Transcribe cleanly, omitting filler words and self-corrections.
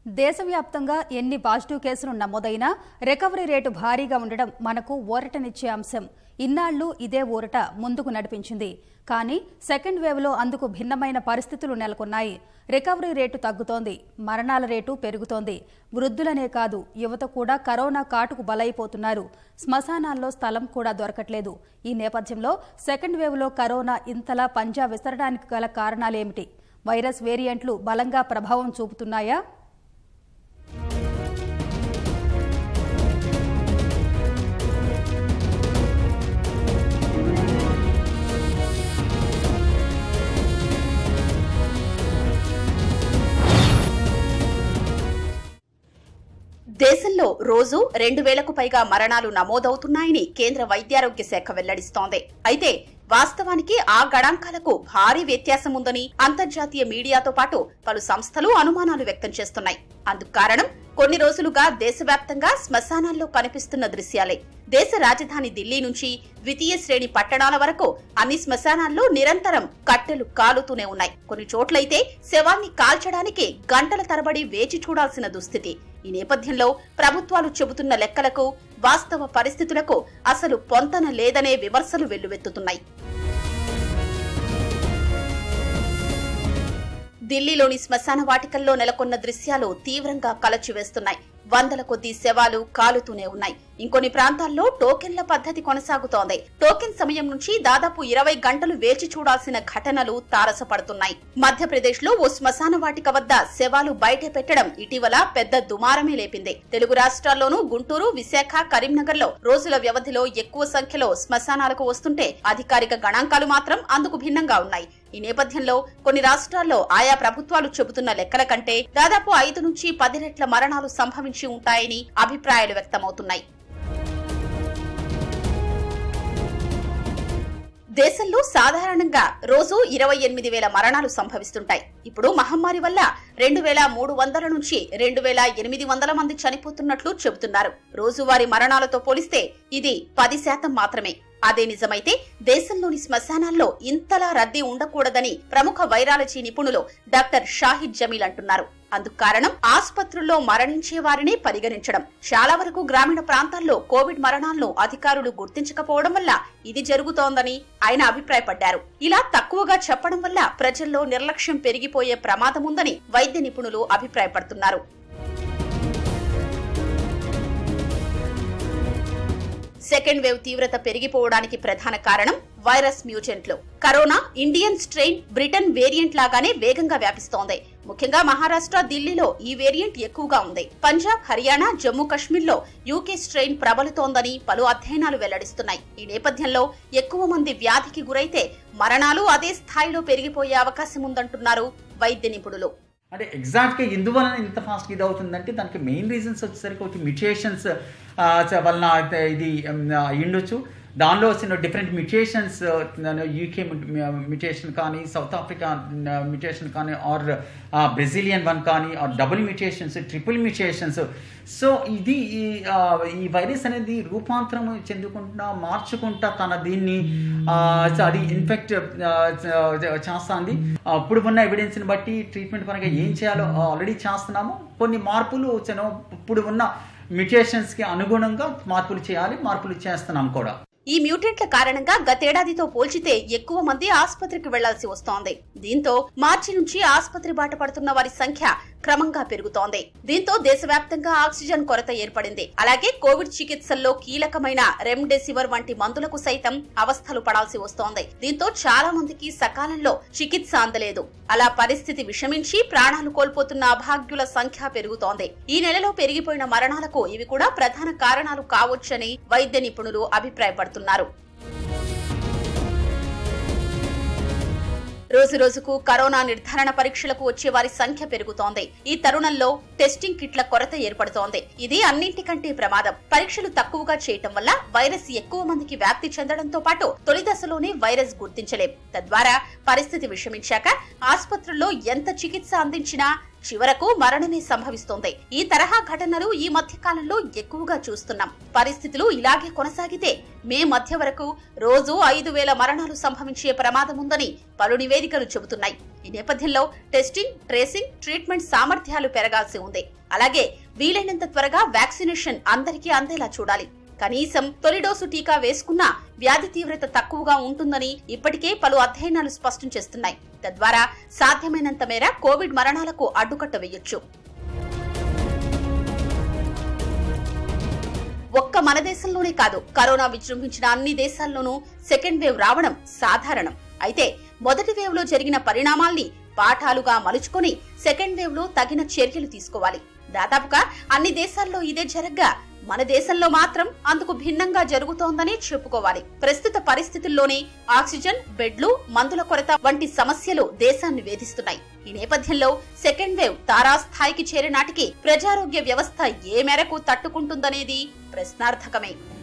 దేశవ్యాప్తంగా ఎన్ని పాజిటివ్ కేసులు నమోదైనా రికవరీ రేటు భారీగా ఉండడం మనకు ఊరటనిచ్చే అంశం. ఇన్నాళ్లు ఇదే ఊరట ముందుకు నడిపించింది. కానీ సెకండ్ వేవ్లో అందుకు భిన్నమైన పరిస్థితులు నెలకొన్నాయి. రికవరీ రేటు తగ్గుతోంది, మరణాల రేటు పెరుగుతోంది. వృద్ధులనే కాదు, యువత కూడా కరోనా కాటుకు బలైపోతున్నారు. శ్మశానాల్లో స్థలం కూడా దొరకట్లేదు. ఈ నేపథ్యంలో సెకండ్ వేవ్లో కరోనా ఇంతలా పంజా విసరడానికి గల కారణాలేమిటి? వైరస్ వేరియంట్లు బలంగా ప్రభావం చూపుతున్నాయా? దేశంలో రోజు 2000కు పైగా మరణాలు నమోదవుతున్నాయని కేంద్ర వైద్యారోగ్య శాఖ వెల్లడిస్తోంది. అయితే వాస్తవానికి ఆ గణాంకాలకు భారీ వ్యత్యాసం ఉందని అంతర్జాతీయ మీడియాతో పాటు పలు సంస్థలు అనుమానాలు వ్యక్తం చేస్తున్నాయి. అందుకు కారణం కొన్ని రోజులుగా దేశవ్యాప్తంగా శ్మశానాల్లో కనిపిస్తున్న దృశ్యాలే. దేశ రాజధాని ఢిల్లీ నుంచి ద్వితీయ శ్రేణి పట్టణాల వరకు అన్ని శ్మశానాల్లో నిరంతరం కట్టెలు కాలుతూనే ఉన్నాయి. కొన్ని చోట్లయితే శవాన్ని కాల్చడానికి గంటల తరబడి వేచి చూడాల్సిన దుస్థితి. ఈ నేపథ్యంలో ప్రభుత్వాలు చెబుతున్న లెక్కలకు వాస్తవ పరిస్థితులకు అసలు పొంతన లేదనే విమర్శలు వెల్లువెత్తుతున్నాయి. ఢిల్లీలోని శ్మశాన వాటికల్లో నెలకొన్న దృశ్యాలు తీవ్రంగా కలచివేస్తున్నాయి. వందల కొద్దీ శవాలు కాలుతూనే ఉన్నాయి. ఇంకొన్ని ప్రాంతాల్లో టోకెన్ల పద్ధతి కొనసాగుతోంది. టోకెన్ సమయం నుంచి దాదాపు 20 గంటలు వేచి చూడాల్సిన ఘటనలు తారసపడుతున్నాయి. మధ్యప్రదేశ్ లో ఓ శ్మశాన వాటిక వద్ద శవాలు బయట పెట్టడం ఇటీవల పెద్ద దుమారమే లేపింది. తెలుగు రాష్ట్రాల్లోనూ గుంటూరు, విశాఖ, కరీంనగర్ లో రోజుల వ్యవధిలో ఎక్కువ సంఖ్యలో శ్మశానాలకు వస్తుంటే అధికారిక గణాంకాలు మాత్రం అందుకు భిన్నంగా ఉన్నాయి. ఈ నేపథ్యంలో కొన్ని రాష్ట్రాల్లో ఆయా ప్రభుత్వాలు చెబుతున్న లెక్కల కంటే దాదాపు 5 నుంచి 10 రెట్ల మరణాలు సంభవించి ఉంటాయని అభిప్రాయాలు వ్యక్తమవుతున్నాయి. దేశంలో సాధారణంగా రోజు 28,000 మరణాలు సంభవిస్తుంటాయి. ఇప్పుడు మహమ్మారి వల్ల 2,300 నుంచి 2,800 మంది చనిపోతున్నట్లు చెబుతున్నారు. రోజువారీ మరణాలతో పోలిస్తే ఇది 10% మాత్రమే. అదే నిజమైతే దేశంలోని శ్మశానాల్లో ఇంతలా రద్దీ ఉండకూడదని ప్రముఖ వైరాలజీ నిపుణులు డాక్టర్ షాహిద్ జమీల్ అంటున్నారు. అందుకు కారణం ఆసుపత్రుల్లో మరణించే వారిని పరిగణించడం. చాలా వరకు గ్రామీణ ప్రాంతాల్లో కోవిడ్ మరణాలను అధికారులు గుర్తించకపోవడం వల్ల ఇది జరుగుతోందని ఆయన అభిప్రాయపడ్డారు. ఇలా తక్కువగా చెప్పడం వల్ల ప్రజల్లో నిర్లక్ష్యం పెరిగిపోయే ప్రమాదం ఉందని వైద్య నిపుణులు అభిప్రాయపడుతున్నారు. సెకండ్ వేవ్ తీవ్రత పెరిగిపోవడానికి ప్రధాన కారణం వైరస్ మ్యూటెంట్లు. Corona Indian strain, Britain variant లాగానే వేగంగా వ్యాపిస్తోంది. ముఖ్యంగా మహారాష్ట్ర, ఢిల్లీలో ఈ వేరియంట్ ఎక్కువగా ఉంది. పంజాబ్, హర్యానా, జమ్మూ కశ్మీర్లో యూకే స్ట్రెయిన్ ప్రబలుతోందని పలు అధ్యయనాలు వెల్లడిస్తున్నాయి. ఈ నేపథ్యంలో ఎక్కువ మంది వ్యాధికి గురైతే మరణాలు అదే స్థాయిలో పెరిగిపోయే అవకాశం ఉందంటున్నారు వైద్య నిపుణులు. అంటే ఎగ్జాక్ట్గా ఎందువలన ఇంత ఫాస్ట్గా ఇది అవుతుందంటే దానికి మెయిన్ రీజన్స్ వచ్చేసరికి ఒకటి మ్యుటేషన్స్ వలన ఇది అయ్యుండొచ్చు. దానిలో వచ్చిన డిఫరెంట్ మ్యుటేషన్స్, యూకే మ్యుటేషన్ కానీ, సౌత్ ఆఫ్రికా మ్యుటేషన్ కానీ, ఆర్ బ్రెజిలియన్ వన్ కానీ, or double mutations, triple mutations. So ఇది ఈ వైరస్ అనేది రూపాంతరం చెందుకుంటా, మార్చుకుంటా దీన్ని అది ఇన్ఫెక్ట్ చేస్తుంది. ఇప్పుడు ఉన్న ఎవిడెన్స్ని బట్టి ట్రీట్మెంట్ పరంగా ఏం చేయాలో ఆల్రెడీ చేస్తున్నాము. కొన్ని మార్పులు ఇప్పుడు ఉన్న మ్యుటేషన్స్కి అనుగుణంగా మార్పులు చేయాలి, మార్పులు చేస్తున్నాం కూడా. ఈ మ్యూటెంట్ల కారణంగా గతేడాదితో పోల్చితే ఎక్కువ మంది ఆసుపత్రికి వెళ్లాల్సి వస్తోంది. దీంతో మార్చి నుంచి ఆసుపత్రి బాట పడుతున్న వారి సంఖ్య క్రమంగా పెరుగుతోంది. దీంతో దేశవ్యాప్తంగా ఆక్సిజన్ కొరత ఏర్పడింది. అలాగే కోవిడ్ చికిత్సల్లో కీలకమైన రెమ్డెసివిర్ వంటి మందులకు సైతం అవస్థలు పడాల్సి వస్తోంది. దీంతో చాలా మందికి సకాలంలో చికిత్స అందలేదు. అలా పరిస్థితి విషమించి ప్రాణాలు కోల్పోతున్న అభాగ్యుల సంఖ్య పెరుగుతోంది. ఈ నెలలో పెరిగిపోయిన మరణాలకు ఇవి కూడా ప్రధాన కారణాలు కావచ్చని వైద్య నిపుణులు అభిప్రాయపడుతున్నారు. రోజు రోజుకు కరోనా నిర్ధారణ పరీక్షలకు వచ్చే వారి సంఖ్య పెరుగుతోంది. ఈ తరుణంలో టెస్టింగ్ కిట్ల కొరత ఏర్పడుతోంది. ఇది అన్నింటికంటే ప్రమాదం. పరీక్షలు తక్కువగా చేయటం వల్ల వైరస్ ఎక్కువ మందికి వ్యాప్తి చెందడంతో పాటు తొలి దశలోనే వైరస్ గుర్తించలేం. తద్వారా పరిస్థితి విషమించాక ఆసుపత్రుల్లో ఎంత చికిత్స అందించినా చివరకు మరణమే సంభవిస్తోంది. ఈ తరహా ఘటనలు ఈ మధ్య కాలంలో ఎక్కువగా చూస్తున్నాం. పరిస్థితులు ఇలాగే కొనసాగితే మే మధ్య వరకు రోజు 5,000 మరణాలు సంభవించే ప్రమాదం ఉందని పలు నివేదికలు చెబుతున్నాయి. ఈ నేపథ్యంలో టెస్టింగ్, ట్రేసింగ్, ట్రీట్మెంట్ సామర్థ్యాలు పెరగాల్సి ఉంది. అలాగే వీలైనంత త్వరగా వ్యాక్సినేషన్ అందరికీ అందేలా చూడాలి. కనీసం తొలి డోసు టీకా వేసుకున్నా వ్యాధి తీవ్రత తక్కువగా ఉంటుందని ఇప్పటికే పలు అధ్యయనాలు స్పష్టం చేస్తున్నాయి. తద్వారా సాధ్యమైనంత మేర కోవిడ్ మరణాలకు అడ్డుకట్ట వేయొచ్చు. ఒక్క మన దేశంలోనే కాదు, కరోనా విజృంభించిన అన్ని దేశాల్లోనూ సెకండ్ వేవ్ రావడం సాధారణం. అయితే మొదటి వేవ్ లో జరిగిన పరిణామాల్ని పాఠాలుగా మలుచుకొని సెకండ్ వేవ్ లో తగిన చర్యలు తీసుకోవాలి. దాదాపుగా అన్ని దేశాల్లో ఇదే జరగ్గా మన దేశంలో మాత్రం అందుకు భిన్నంగా జరుగుతోందని చెప్పుకోవాలి. ప్రస్తుత పరిస్థితుల్లోనే ఆక్సిజన్, బెడ్లు, మందుల కొరత వంటి సమస్యలు దేశాన్ని వేధిస్తున్నాయి. ఈ నేపథ్యంలో సెకండ్ వేవ్ తారాస్థాయికి చేరే నాటికి ప్రజారోగ్య వ్యవస్థ ఏ మేరకు తట్టుకుంటుందనేది ప్రశ్నార్థకమే.